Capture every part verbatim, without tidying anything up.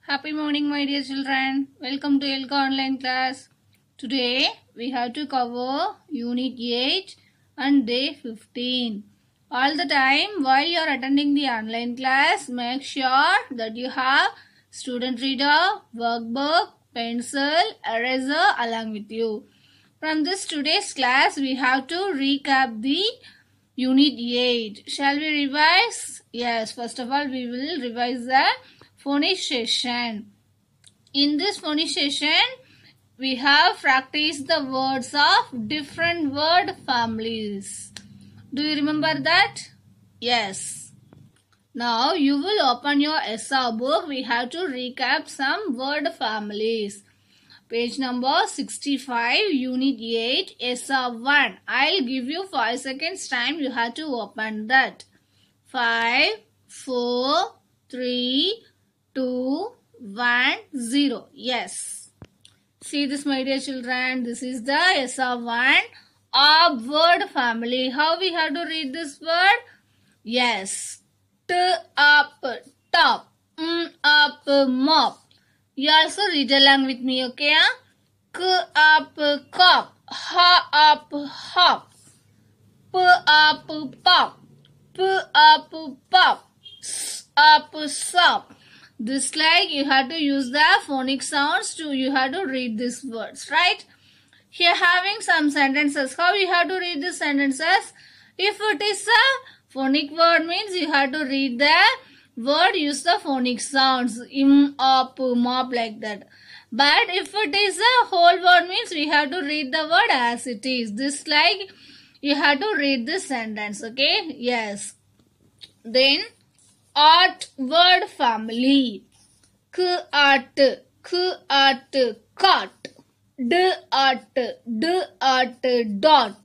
Happy morning, my dear children. Welcome to Elka online class. Today we have to cover Unit eight and Day fifteen. All the time while you are attending the online class, make sure that you have student reader, workbook, pencil, eraser along with you. From this today's class, we have to recap the Unit eight. Shall we revise? Yes, first of all, we will revise the phonization. In this phonization, we have practiced the words of different word families. Do you remember that? Yes. Now you will open your S R book. We have to recap some word families. Page number sixty-five, Unit eight, S R one. I'll give you five seconds time. You have to open that. five, four, three, two, one, zero. Yes. See this, my dear children. This is the S R one of word family. How we have to read this word? Yes. T up, top. M up, mop. You also read along with me, okay? K up, cop. Ha up, hop. P up, pop. P up, pop. S up, sop. This like you have to use the phonic sounds to you have to read these words, right? Here having some sentences. How you have to read the sentences? If it is a phonic word means you have to read the word, use the phonic sounds. Im, up, mop, like that. But if it is a whole word means we have to read the word as it is. This like you have to read the sentence, okay? Yes. Then art word family. K art, k art, cot. D art, d art, dot.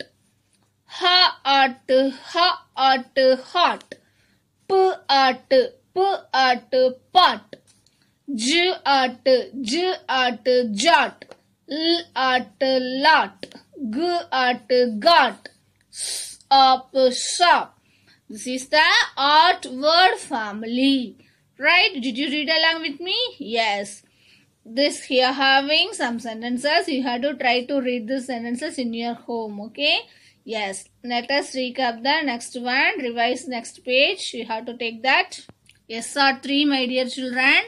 Ha art, ha art, hot. P art, p art, pot. J art, j art, jot. L art, lot. G art, got. S up, shop. This is the art word family. Right? Did you read along with me? Yes. This here having some sentences. You have to try to read the sentences in your home. Okay? Yes. Let us recap the next one. Revise next page. You have to take that. S R three, my dear children.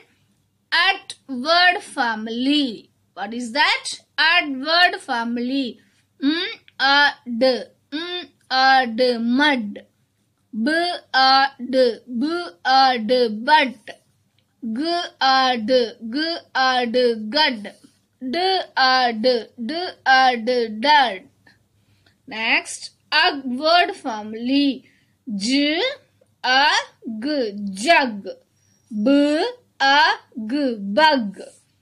At word family. What is that? At word family. M, a, d. M, a, d. Mud. B a d, b a d, but. G a d, g a d, gud. D a d, d a d, dirt. Next, ag word family. J a g, jug. B a g, bug.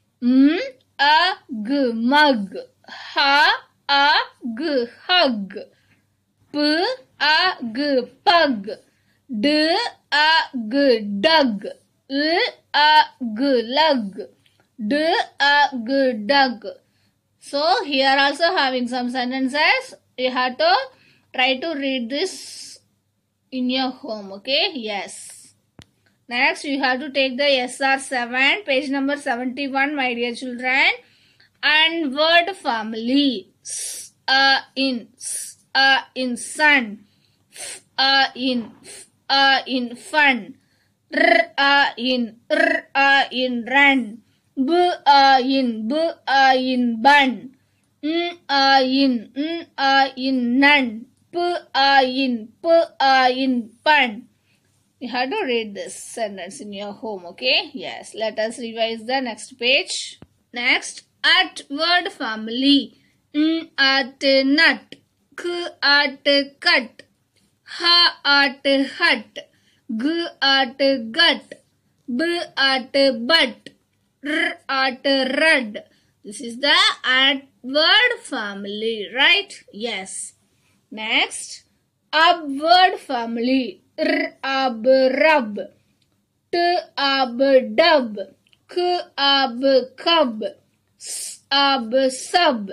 M a g, mug. H a g, hug. P a g, pug. D a g, dug. L a g, lug. D a g, dug. So here also having some sentences. You have to try to read this in your home. Okay? Yes. Next you have to take the S R seven, page number seventy-one, my dear children. And word family. S a in. S a in sun. F a in. F a in fun. R a in. R a in run. B a in. B a in bun. N a in. N a in none. P a in. P a in pun. You have to read this sentence in your home, okay? Yes. Let us revise the next page. Next, at word family. N at nut. K at cut. H at hut. G at gut. B at butt. R at rud. This is the at word family, right? Yes. Next, ab word family. R ab rub. T ab dub. K ab cub. S ab sub.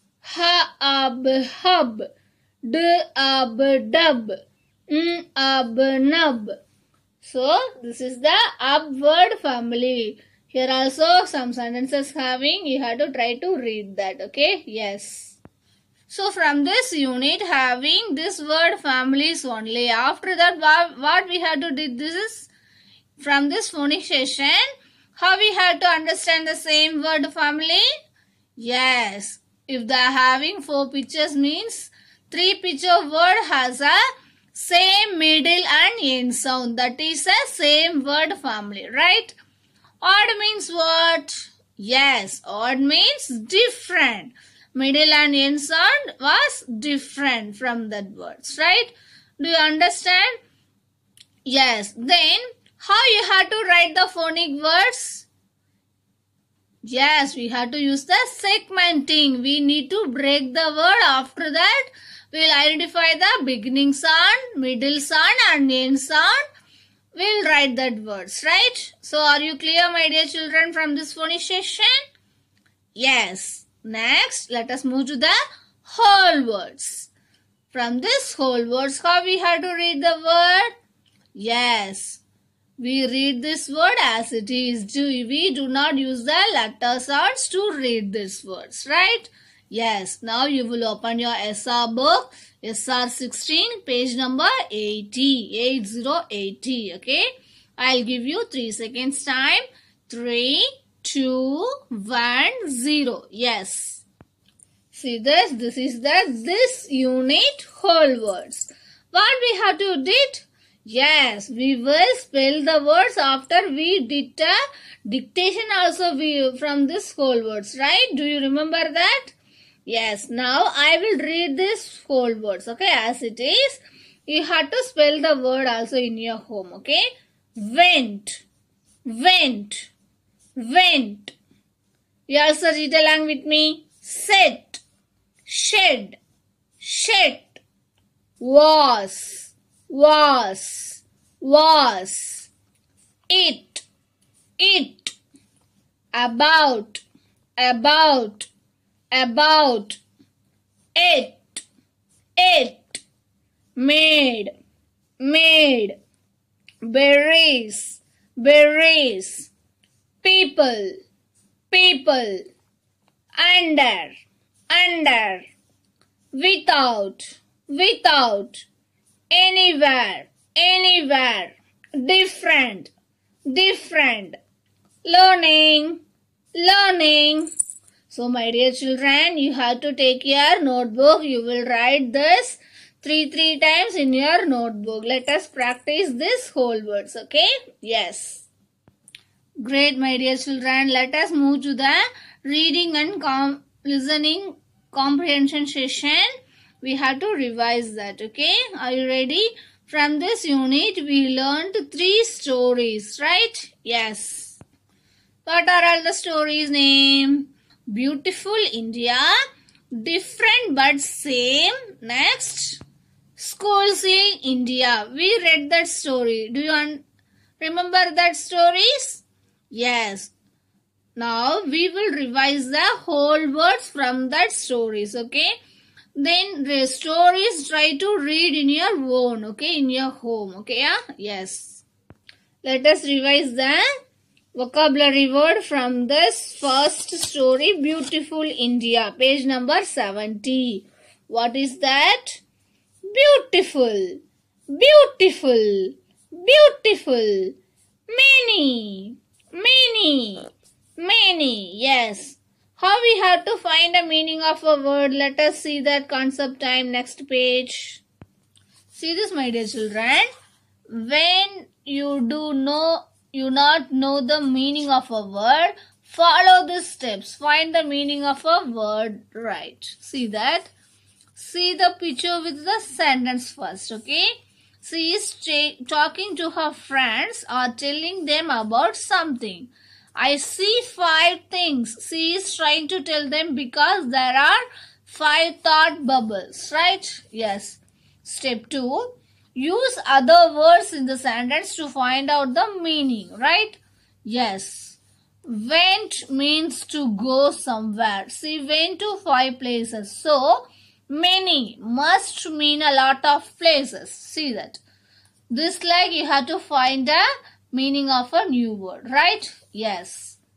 H ab hub. D ab dub. N ab nub. So this is the ab word family. Here also some sentences having, you have to try to read that, okay? Yes. So from this unit having this word families only. After that what, what we have to do, this is from this phonics session, how we have to understand the same word family? Yes. If they are having four pictures means three picture word has a same middle and end sound. That is a same word family, right? Odd means what? Yes, odd means different. Middle and end sound was different from that words, right? Do you understand? Yes. Then how you have to write the phonic words? Yes, we have to use the segmenting. We need to break the word. After that, we will identify the beginning sound, middle sound and end sound. We will write that words, right? So, are you clear, my dear children, from this phonics session? Yes. Next, let us move to the whole words. From this whole words, how we have to read the word? Yes. We read this word as it is. We do not use the letter sounds to read these words, right? Yes. Now you will open your S R book, S R sixteen, page number eighty, eighty, eighty, okay? I'll give you three seconds time. three, two, one, zero. Yes. See this? This is the this unit whole words. What we have to do? Yes, we will spell the words after we did a dictation also we, from this whole words, right? Do you remember that? Yes, now I will read this whole words, okay, as it is. You have to spell the word also in your home, okay? Went, went, went. You also read along with me. Set, shed, shed. Was, was, was, it, it, about, about, about, it, it, made, made, berries, berries, people, people, under, under, without, without, anywhere, anywhere, different, different, learning, learning. So my dear children, you have to take your notebook. You will write this three, three times in your notebook. Let us practice this whole words, okay? Yes. Great, my dear children. Let us move to the reading and com listening comprehension session. We have to revise that, okay? Are you ready? From this unit, we learned three stories, right? Yes. What are all the stories' name? Beautiful India, Different but Same. Next, Schools in India. We read that story. Do you remember that stories? Yes. Now, we will revise the whole words from that stories, okay? Then the stories try to read in your own, okay, in your home, okay, yeah? Yes. Let us revise the vocabulary word from this first story, Beautiful India, page number seventy. What is that? Beautiful, beautiful, beautiful, many, many, many, yes. How we have to find the meaning of a word? Let us see that concept time. Next page. See this, my dear children. When you do know, you not know the meaning of a word, follow these steps. Find the meaning of a word, right? See that? See the picture with the sentence first, okay? She is talking to her friends or telling them about something. I see five things. She is trying to tell them because there are five thought bubbles, right? Yes. Step two. Use other words in the sentence to find out the meaning, right? Yes. Went means to go somewhere. She went to five places. So, many must mean a lot of places. See that? This like you have to find a meaning of a new word, right? Yes.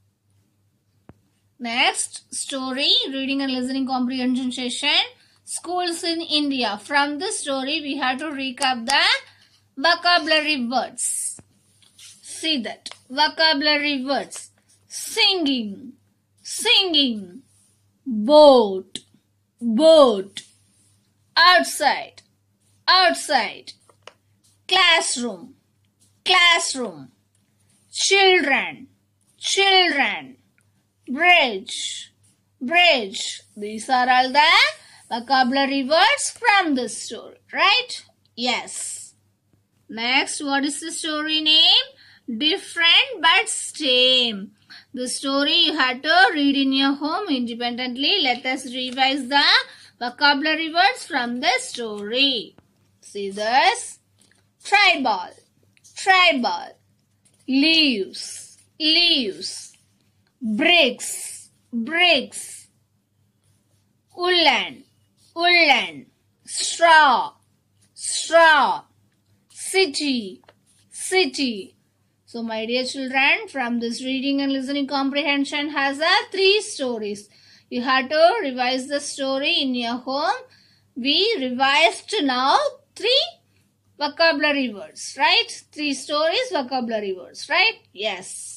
Next story, reading and listening comprehension session. Schools in India. From this story, we have to recap the vocabulary words. See that. Vocabulary words. Singing, singing. Boat, boat. Outside, outside. Classroom, classroom. Children, children. Bridge, bridge. These are all the vocabulary words from this story, right? Yes. Next, what is the story name? Different but same. The story you had to read in your home independently. Let us revise the vocabulary words from the story. See this. Tribal, tribal. Leaves, leaves. Bricks, bricks. Woolen, woolen. Straw, straw. City, city. So my dear children, from this reading and listening comprehension has a three stories. You have to revise the story in your home. We revised now three vocabulary words, right? Three stories, vocabulary words, right? Yes.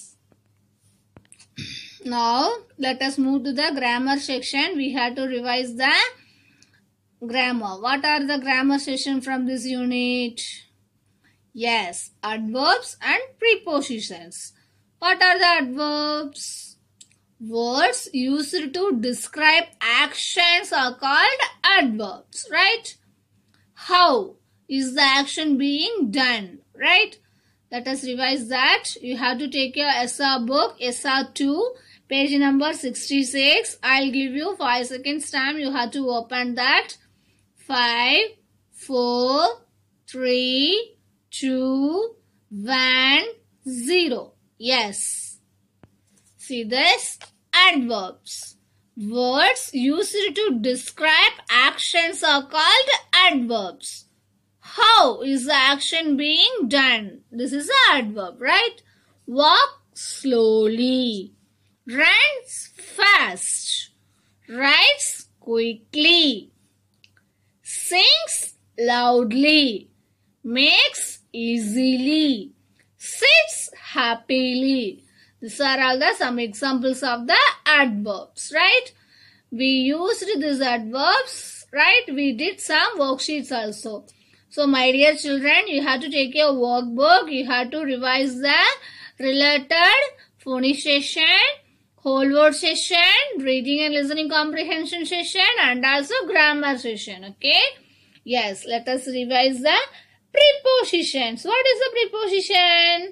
Now, let us move to the grammar section. We have to revise the grammar. What are the grammar section from this unit? Yes, adverbs and prepositions. What are the adverbs? Words used to describe actions are called adverbs, right? How is the action being done, right? Let us revise that. You have to take your S R book, S R two, page number sixty-six. I'll give you five seconds time. You have to open that. five, four, three, two, one, zero. Yes. See this? Adverbs. Words used to describe actions are called adverbs. How is the action being done? This is an adverb, right? Walk slowly. Runs fast. Writes quickly. Sings loudly. Makes easily. Sits happily. These are all the some examples of the adverbs, right? We used these adverbs, right? We did some worksheets also. So my dear children, you have to take your workbook. You have to revise the related phonics session, whole word session, reading and listening comprehension session, and also grammar session. Okay? Yes, let us revise the prepositions. What is the preposition?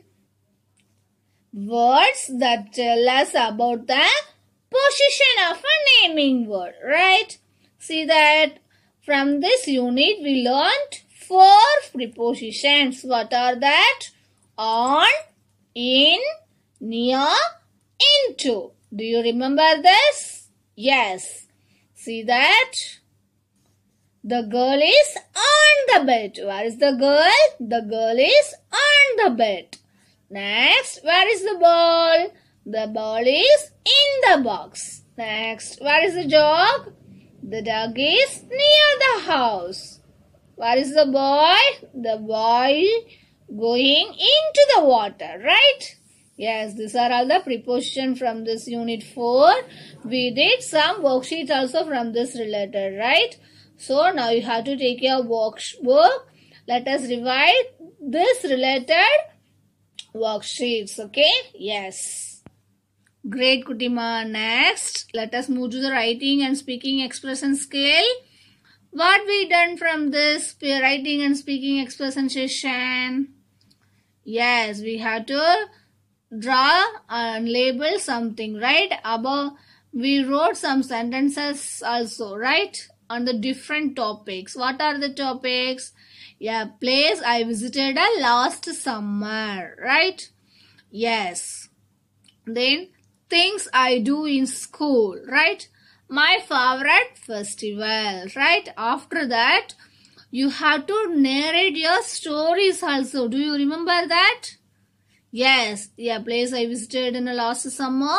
Words that tell us about the position of a naming word, right? See that from this unit we learned four prepositions. What are that? On, in, near, into. Do you remember this? Yes. See that? The girl is on the bed. Where is the girl? The girl is on the bed. Next, where is the ball? The ball is in the box. Next, where is the dog? The dog is near the house. Where is the boy? The boy going into the water, right? Yes, these are all the prepositions from this unit four. We did some worksheets also from this related, right? So now you have to take your workbook. Let us revise this related worksheets, okay? Yes. Great, Kutima. Next, let us move to the writing and speaking expression skill. What we done from this writing and speaking expression session? Yes, we have to draw and label something, right? Above, we wrote some sentences also, right? On the different topics. What are the topics? Yeah, place I visited a last summer, right? Yes. Then, things I do in school, right? My favorite festival, right? After that, you have to narrate your stories also. Do you remember that? Yes. Yeah, place I visited in the last summer.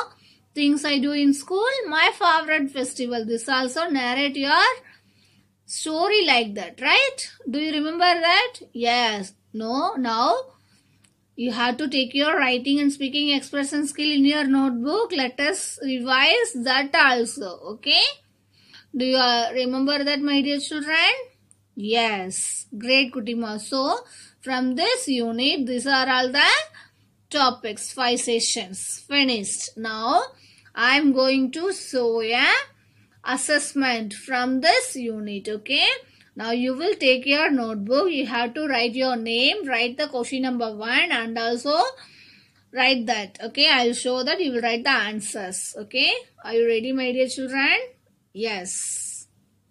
things I do in school, my favorite festival. This also narrate your story like that, right? Do you remember that? Yes. No. Now you have to take your writing and speaking expression skill in your notebook. Let us revise that also. Okay. Do you uh, remember that, my dear children? Yes. Great, Kutima. So from this unit, these are all the topics. Five sessions finished. Now I am going to show a assessment from this unit. Okay. Now you will take your notebook. You have to write your name, write the question number one, and also write that. Okay. I will show that you will write the answers. Okay. Are you ready, my dear children? Yes.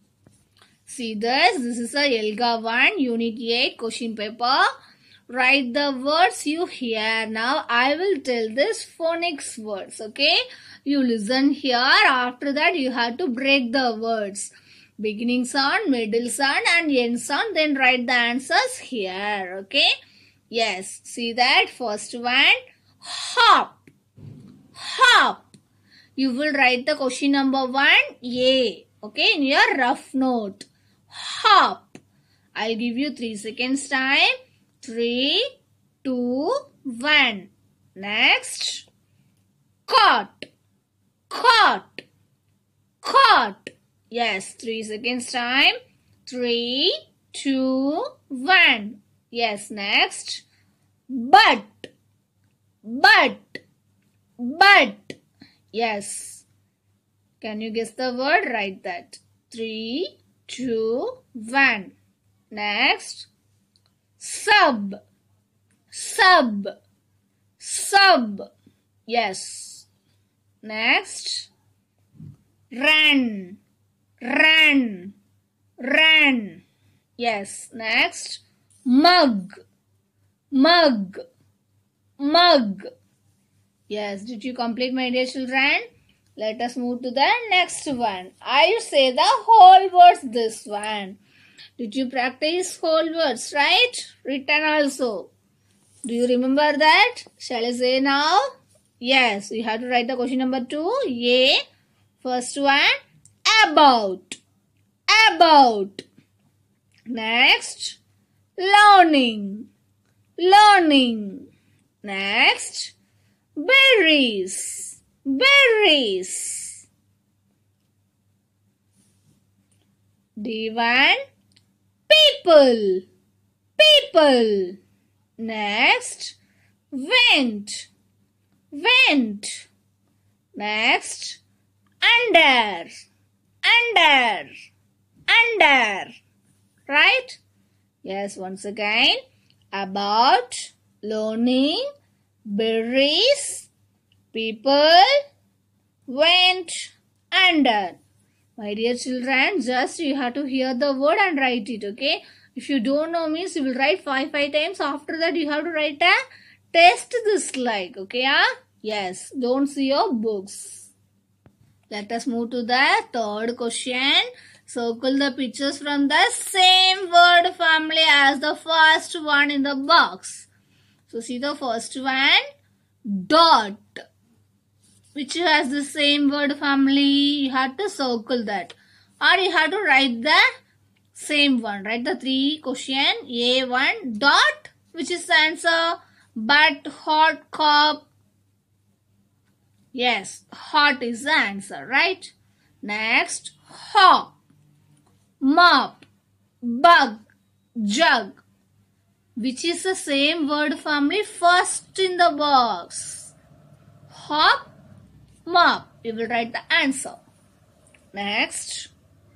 See this. This is a Elga one, Unit eight question paper. Write the words you hear. Now I will tell this phonics words. Okay. You listen here. After that you have to break the words. Beginning sound, middle sound and end sound. Then write the answers here. Okay. Yes. See that. First one. Hop. Hop. You will write the question number one. A. Okay. In your rough note. Hop. I'll give you three seconds time. Three, two, one. Next. Caught. Caught. Caught. Yes, three seconds time. Three, two, one. Yes, next. But. But. But. Yes. Can you guess the word? Write that. Three, two, one. Next. Sub. Sub. Sub. Yes. Next. Run. Run. Run. Yes. Next. Mug. Mug. Mug. Yes. Did you complete, my dear children? Let us move to the next one. I say the whole words this one. Did you practice whole words, right? Written also. Do you remember that? Shall I say now? Yes. You have to write the question number two. A. First one. About. About. Next. Learning. Learning. Next. Berries. Berries. D one. People. People. Next. Went. Went. Next. Under. Under. Under. Right? Yes, once again. About. Learning. Berries. People. Went. Under. My dear children, just you have to hear the word and write it, okay? If you don't know means you will write five, five times. After that you have to write a test this like, okay? Huh? Yes, don't see your books. Let us move to the third question. Circle the pictures from the same word family as the first one in the box. So see the first one, dot. Which has the same word family, you have to circle that. Or you have to write the same one. Write the three question. A one, dot. Which is the answer? But, hot, cup. Yes, hot is the answer, right? Next, hop. Mop. Bug. Jug. Which is the same word family first in the box? Hop. Mop. You will write the answer. Next.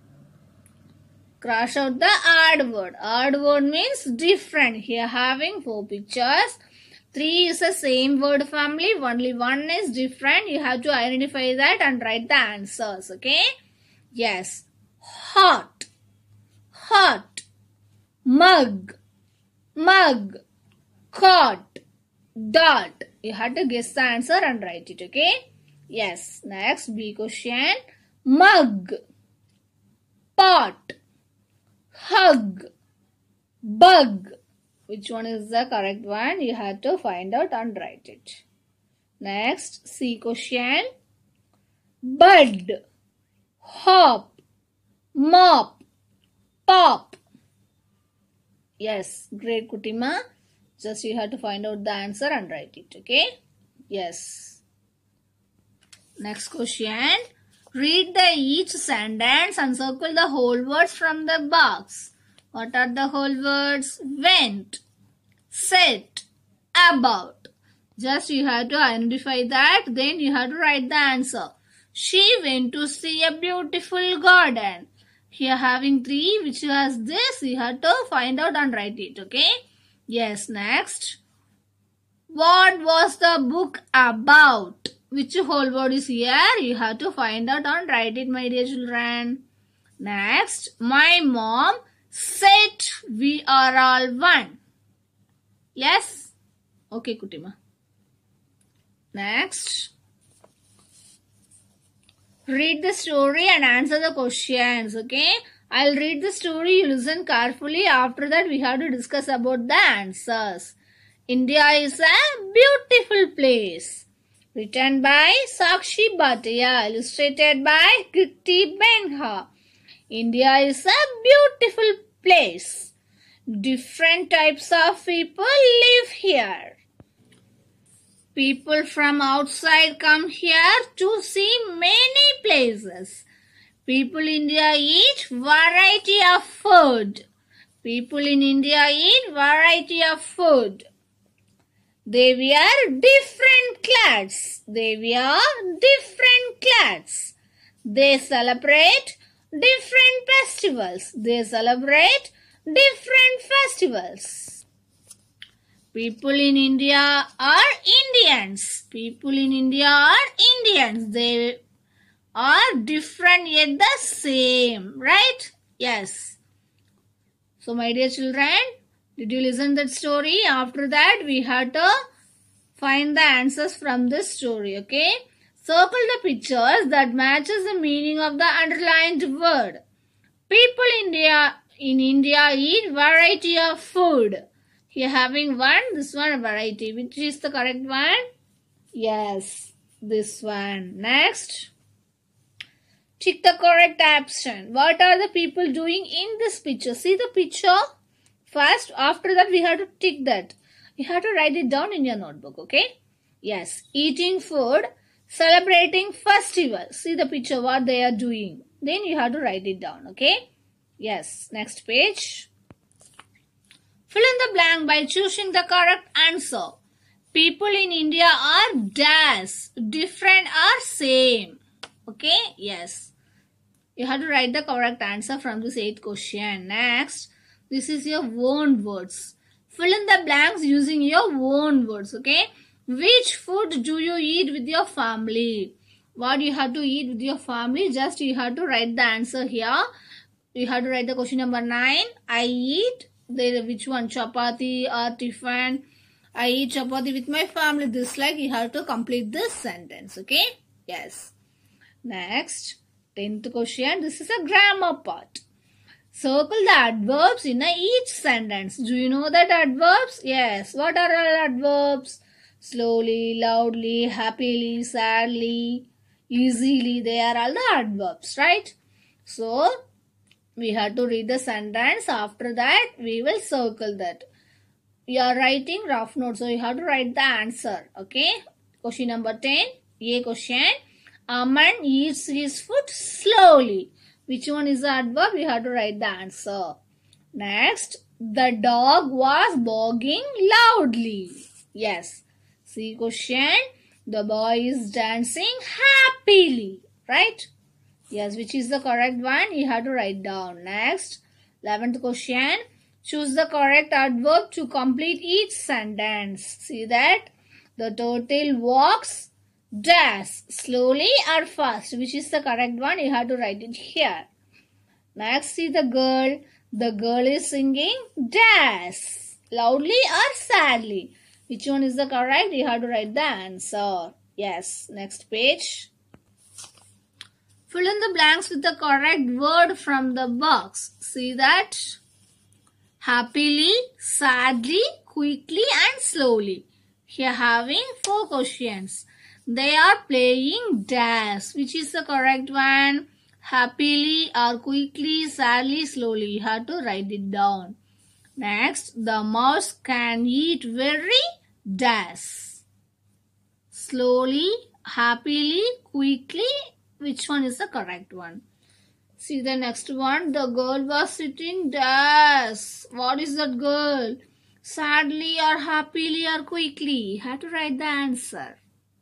Cross out the odd word. Odd word means different. Here having four pictures. Three is the same word family. Only one is different. You have to identify that and write the answers. Okay. Yes. Hot. Hot. Mug. Mug. Caught. Dot. You have to guess the answer and write it. Okay. Yes. Next, B question. Mug. Pot. Hug. Bug. Which one is the correct one? You have to find out and write it. Next, C question. bud, hop, mop, pop. Yes, great Kutima. Just you have to find out the answer and write it, okay? Yes. Next question. Read the each sentence and circle the whole words from the box. What are the whole words? Went, set, about. Just you have to identify that, then you have to write the answer. She went to see a beautiful garden. Here having three which has this, you have to find out and write it, okay? Yes, next. What was the book about? Which whole word is here? You have to find out and write it, my dear children. Next, my mom said we are all one. Yes? Okay, Kutima. Next. Read the story and answer the questions, okay? I'll read the story, you listen carefully. After that, we have to discuss about the answers. India is a beautiful place. Written by Sakshi Bhatia, illustrated by Kirti Benha. India is a beautiful place. Different types of people live here. People from outside come here to see many places. People in India eat variety of food. People in India eat variety of food. They wear different clothes. They wear different clothes. They celebrate different festivals. They celebrate different festivals. People in India are Indians. People in India are Indians. They are different yet the same, right? Yes. So my dear children, did you listen to that story? After that, we have to find the answers from this story, okay? Circle the pictures that matches the meaning of the underlined word. People in India, in India eat variety of food. Here having one, this one variety. Which is the correct one? Yes, this one. Next. Tick the correct option. What are the people doing in this picture? See the picture? First, after that we have to tick that. You have to write it down in your notebook, okay? Yes, eating food, celebrating festival. See the picture, what they are doing. Then you have to write it down, okay? Yes, next page. Fill in the blank by choosing the correct answer. People in India are dash, different or same. Okay, yes. You have to write the correct answer from this eighth question. Next, this is your own words. Fill in the blanks using your own words, okay? Which food do you eat with your family? What you have to eat with your family? Just you have to write the answer here. You have to write the question number nine. I eat, the, which one? Chapati or tiffin? I eat chapati with my family. This like you have to complete this sentence, okay? Yes. Next, tenth question. This is a grammar part. Circle the adverbs in a each sentence. Do you know that adverbs? Yes. What are all adverbs? Slowly, loudly, happily, sadly, easily. They are all the adverbs, right? So, we have to read the sentence. After that, we will circle that. You are writing rough notes, so you have to write the answer. Okay? Question number ten. A question. Aman eats his food slowly. Which one is the adverb? You have to write the answer. Next, the dog was barking loudly. Yes. See question. The boy is dancing happily. Right? Yes, which is the correct one? You have to write down. Next, eleventh question. Choose the correct adverb to complete each sentence. See that? The turtle walks dash slowly or fast. Which is the correct one? You have to write it here. Next, see the girl. The girl is singing dash loudly or sadly. Which one is the correct? You have to write the answer. Yes. Next page. Fill in the blanks with the correct word from the box. See that? Happily, sadly, quickly and slowly. Here having four questions. They are playing dash. Which is the correct one? Happily or quickly, sadly, slowly. You have to write it down. Next, the mouse can eat very dash. Slowly, happily, quickly. Which one is the correct one? See the next one. The girl was sitting dash. What is that girl? Sadly or happily or quickly. You have to write the answer.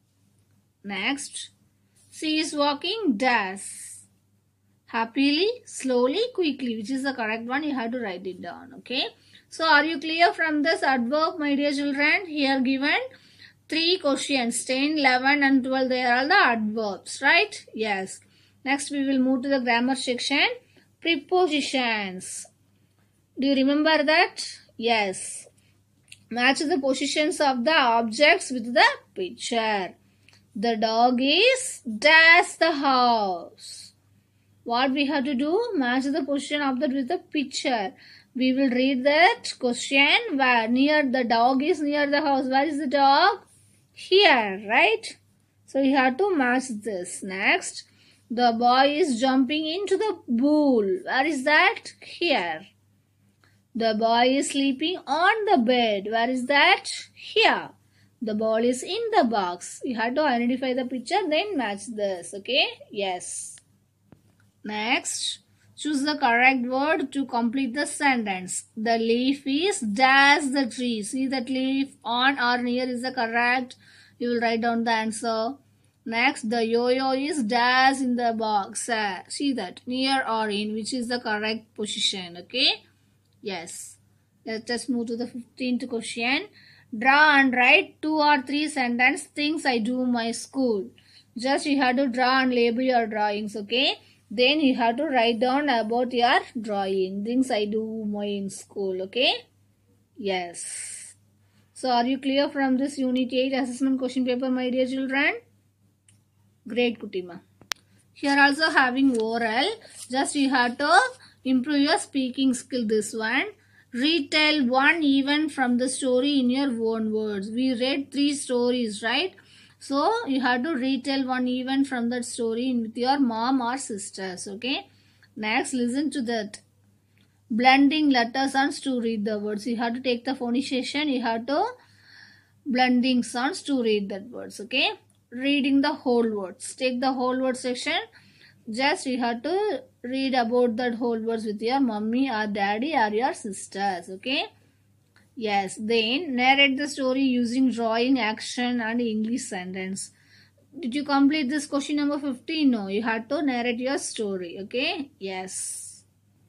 Next, she is walking dash. Happily, slowly, quickly. Which is the correct one? You have to write it down. Okay. So, are you clear from this adverb, my dear children? Here given three questions. ten, eleven and twelve. They are all the adverbs. Right? Yes. Next, we will move to the grammar section. Prepositions. Do you remember that? Yes. Match the positions of the objects with the picture. The dog is dash the house. What we have to do? Match the position of that with the picture. We will read that question where near the dog is near the house. Where is the dog? Here, right? So you have to match this. Next, the boy is jumping into the pool. Where is that? Here. The boy is sleeping on the bed. Where is that? Here. The ball is in the box. You have to identify the picture, then match this. Okay? Yes. Next, choose the correct word to complete the sentence. The leaf is dash the tree. See that leaf on or near is the correct. You will write down the answer. Next, the yo-yo is dash in the box. Uh, see that near or in, which is the correct position. Okay? Yes. Let us move to the fifteenth question. Draw and write two or three sentence things I do in my school. Just you have to draw and label your drawings, okay? Then you have to write down about your drawing. Things I do my in school, okay? Yes. So are you clear from this Unit eight assessment question paper, my dear children? Great, Kutima. Here also having oral. Just you have to improve your speaking skill, this one. Retell one event from the story in your own words. We read three stories, right? So you have to retell one event from that story with your mom or sisters, okay? Next, listen to that. Blending letter sounds to read the words. You have to take the phonization. You have to blending sounds to read that words, okay? Reading the whole words. Take the whole word section. Just you have to read about that whole words with your mommy or daddy or your sisters, okay? Yes, then narrate the story using drawing, action and English sentence. Did you complete this question number fifteen? No, you have to narrate your story, okay? Yes.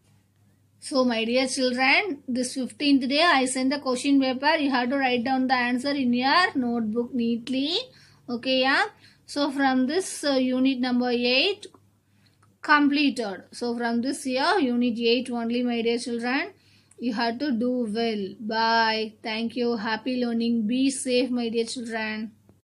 So my dear children, this fifteenth day I sent the question paper. You have to write down the answer in your notebook neatly, okay? Yeah. So from this uh, unit number eight completed. So from this year, unit eight only, my dear children. You have to do well. Bye. Thank you. Happy learning. Be safe, my dear children.